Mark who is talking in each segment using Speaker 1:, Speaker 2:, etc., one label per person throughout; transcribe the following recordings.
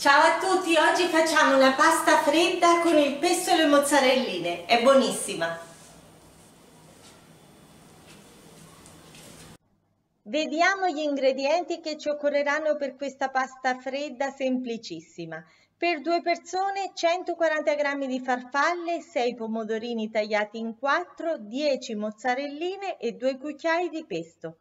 Speaker 1: Ciao a tutti, oggi facciamo una pasta fredda con il pesto e le mozzarelline, è buonissima. Vediamo gli ingredienti che ci occorreranno per questa pasta fredda semplicissima. Per 2 persone 140 g di farfalle, 6 pomodorini tagliati in 4, 10 mozzarelline e 2 cucchiai di pesto.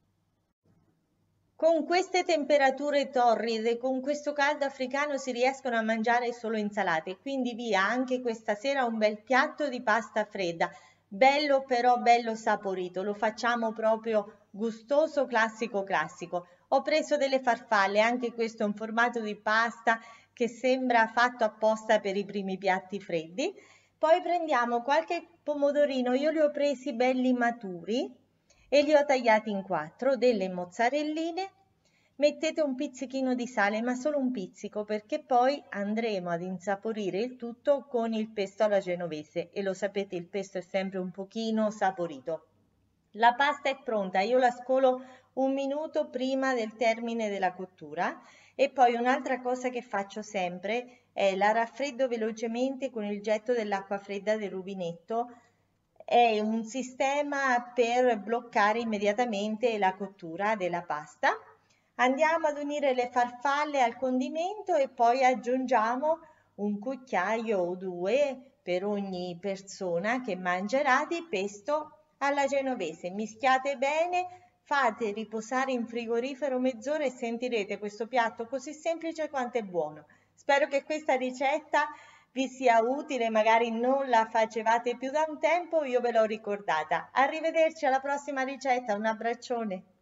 Speaker 1: Con queste temperature torride, con questo caldo africano si riescono a mangiare solo insalate, quindi via anche questa sera un bel piatto di pasta fredda, bello però bello saporito, lo facciamo proprio gustoso, classico classico. Ho preso delle farfalle, anche questo è un formato di pasta che sembra fatto apposta per i primi piatti freddi. Poi prendiamo qualche pomodorino, io li ho presi belli maturi e li ho tagliati in 4, delle mozzarelline, mettete un pizzichino di sale, ma solo un pizzico, perché poi andremo ad insaporire il tutto con il pesto alla genovese e lo sapete, il pesto è sempre un pochino saporito. La pasta è pronta, io la scolo un minuto prima del termine della cottura e poi un'altra cosa che faccio sempre è la raffreddo velocemente con il getto dell'acqua fredda del rubinetto. È un sistema per bloccare immediatamente la cottura della pasta. Andiamo ad unire le farfalle al condimento e poi aggiungiamo un cucchiaio o 2 per ogni persona che mangerà di pesto alla genovese. Mischiate bene, fate riposare in frigorifero mezz'ora e sentirete questo piatto così semplice quanto è buono. Spero che questa ricetta vi sia utile, magari non la facevate più da un tempo, io ve l'ho ricordata. Arrivederci alla prossima ricetta, un abbraccione.